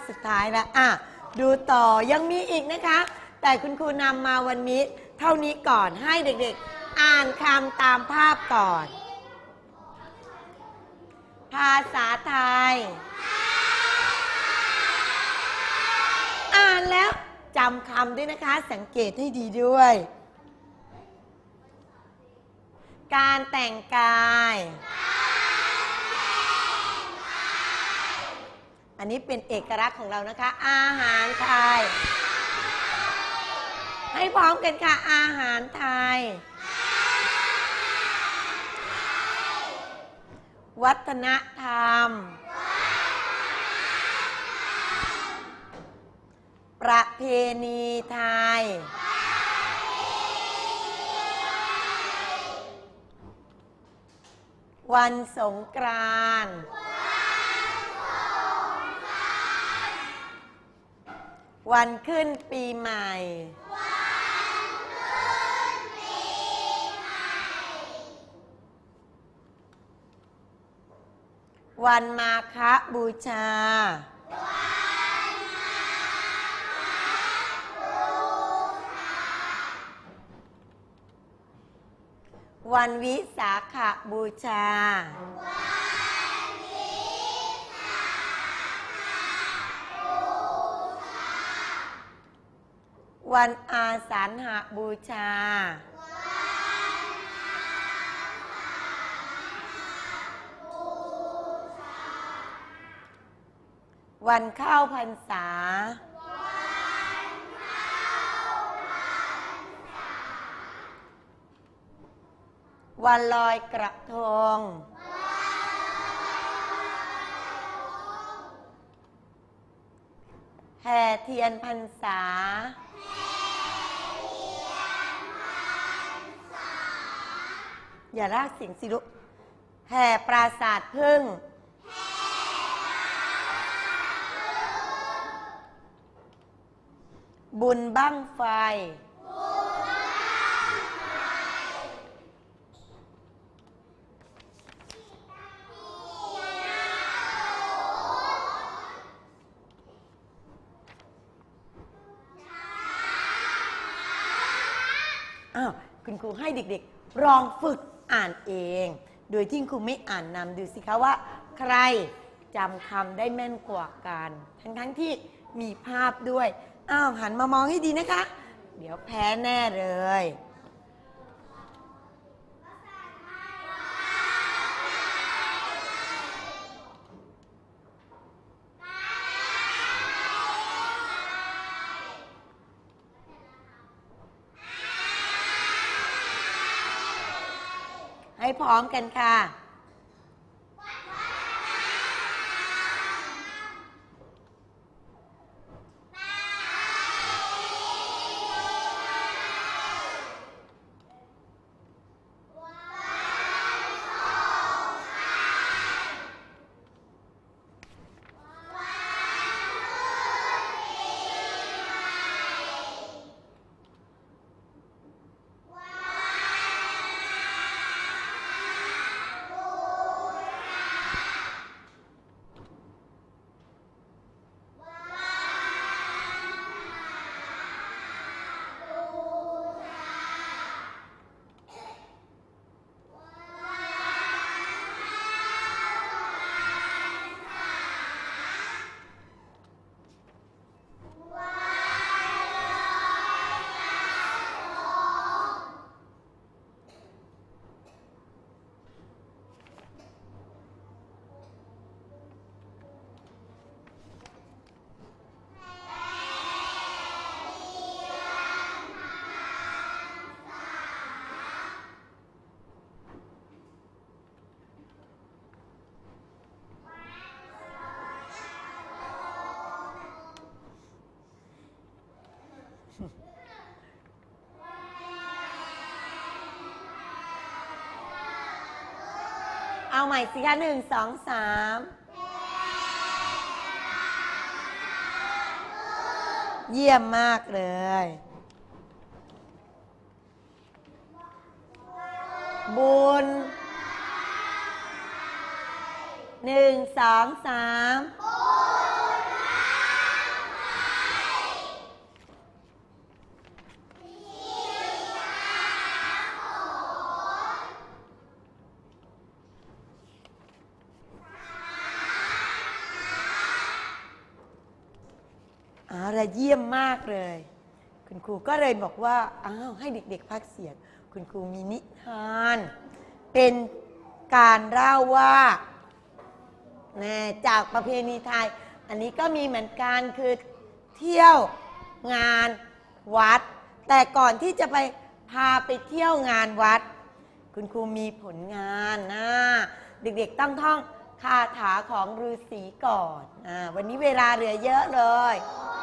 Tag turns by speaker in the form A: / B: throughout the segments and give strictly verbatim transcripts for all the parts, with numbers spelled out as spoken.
A: สุดท้ายแล้วอ่ะดูต่อยังมีอีกนะคะแต่คุณครูนำมาวันนี้เท่านี้ก่อนให้เด็กๆอ่านคำตามภาพก่อนภาษาไทยอ่านแล้วจำคำด้วยนะคะสังเกตให้ดีด้วยการแต่งกายอันนี้เป็นเอกลักษณ์ของเรานะคะอาหารไทยให้พร้อมกันค่ะอาหารไทยวัฒนธรรมประเพณีไทยวันสงกรานต์วันขึ้นปีใหม่วันมาฆบูชาวันวิสาขบูชาวันอาสาฬหบูชาวันเข้าพรรษาวันลอยกระทงแห่เทียนพรรษาอย่าลากเสียงสิลูกแห่ปราสาทผึ้งบุญบั้งไฟอ้าวคุณครูให้เด็กๆลองฝึกอ่านเองโดยที่ครูไม่อ่านนำดูสิคะว่าใครจำคำได้แม่นกว่ากันทั้งๆที่มีภาพด้วยอ้าวหันมามองให้ดีนะคะเดี๋ยวแพ้แน่เลยให้พร้อมกันค่ะเอาใหม่สิคะหนึ่งสองสามเยี่ยมมากเลยบุญหนึ่งสองสามอาระเยี่ยมมากเลยคุณครูก็เลยบอกว่าอ้าวให้เด็กๆพักเสียงคุณครูมีนิทานเป็นการเล่าว่าจากประเพณีไทยอันนี้ก็มีเหมือนกันคือเที่ยวงานวัดแต่ก่อนที่จะไปพาไปเที่ยวงานวัดคุณครูมีผลงานนะเด็กๆต้องท่องคาถาของฤาษีก่อนอ่าวันนี้เวลาเหลือเยอะเลย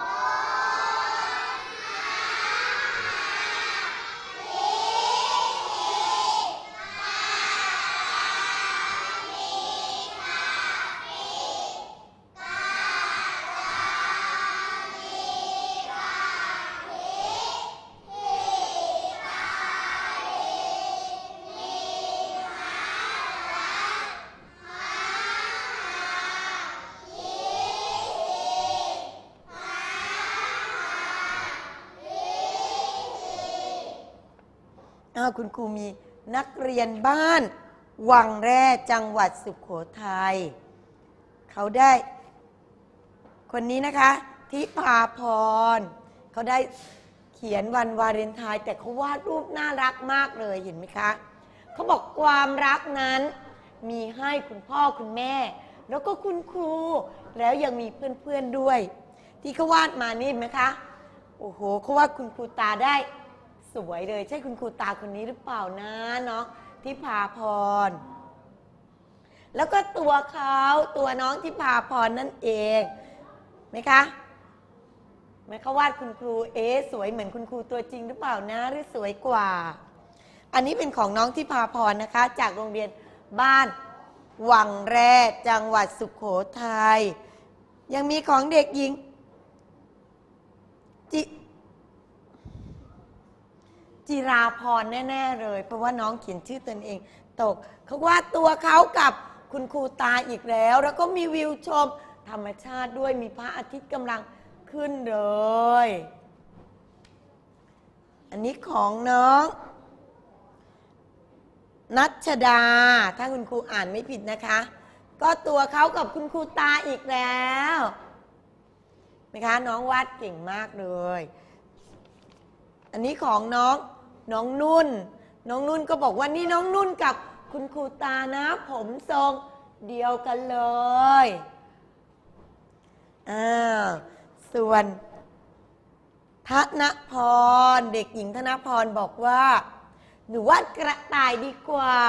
A: คุณครูมีนักเรียนบ้านวังแร่จังหวัดสุโขทัยเขาได้คนนี้นะคะทิพาพรเขาได้เขียนวันวาเลนไทน์แต่เขาวาดรูปน่ารักมากเลยเห็นไหมคะเขาบอกความรักนั้นมีให้คุณพ่อคุณแม่แล้วก็คุณครูแล้วยังมีเพื่อนๆด้วยที่เขาวาดมานี่ไหมคะโอ้โหเขาวาดคุณครูตาได้สวยเลยใช่คุณครูตาคนนี้หรือเปล่านะเนาะทิพาพรแล้วก็ตัวเขาตัวน้องทิพาพรนั่นเองไหมคะไหมเขาวาดคุณครูเอ๊ะสวยเหมือนคุณครูตัวจริงหรือเปล่านะหรือสวยกว่าอันนี้เป็นของน้องทิพาพรนะคะจากโรงเรียนบ้านวังแร่จังหวัดสุโขทัยยังมีของเด็กหญิงจิจิราพรแน่ๆเลยเพราะว่าน้องเขียนชื่อตนเองตกเขาวาดตัวเขากับคุณครูตาอีกแล้วแล้วก็มีวิวชมธรรมชาติด้วยมีพระอาทิตย์กำลังขึ้นเลยอันนี้ของน้องนัชดาถ้าคุณครูอ่านไม่ผิดนะคะก็ตัวเขากับคุณครูตาอีกแล้วไหมคะน้องวาดเก่งมากเลยอันนี้ของน้องน้องนุ่นน้องนุ่นก็บอกว่านี่น้องนุ่นกับคุณครูตานะผมทรงเดียวกันเลยอ่าส่วนธนพรเด็กหญิงธนพรบอกว่าหนูวาดกระต่ายดีกว่า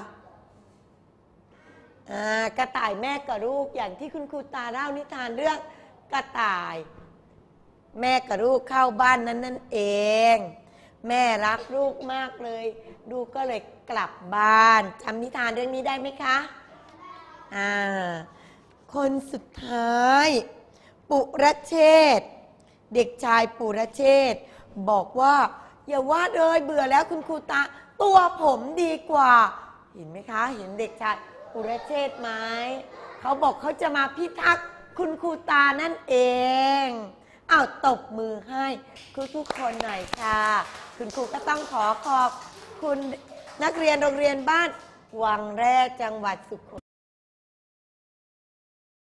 A: อ่ากระต่ายแม่กับลูกอย่างที่คุณครูตาเล่านิทานเรื่องกระต่ายแม่กับลูกเข้าบ้านนั้นนั่นเองแม่รักลูกมากเลยลูกก็เลยกลับบ้านจำนิทานเรื่องนี้ได้ไหมคะอ่าคนสุดท้ายปุรเชษฐ์เด็กชายปุรเชษฐ์บอกว่าอย่าวาดเลยเบื่อแล้วคุณครูตาตัวผมดีกว่าเห็นไหมคะเห็นเด็กชายปุรเชษฐ์ไหมเขาบอกเขาจะมาพิทักษ์คุณครูตานั่นเองอ้าวตบมือให้ทุกๆคนหน่อยค่ะคุณครูก็ต้องขอขอบคุณนักเรียนโรงเรียนบ้านวังแร่จังหวัดสุโขทัย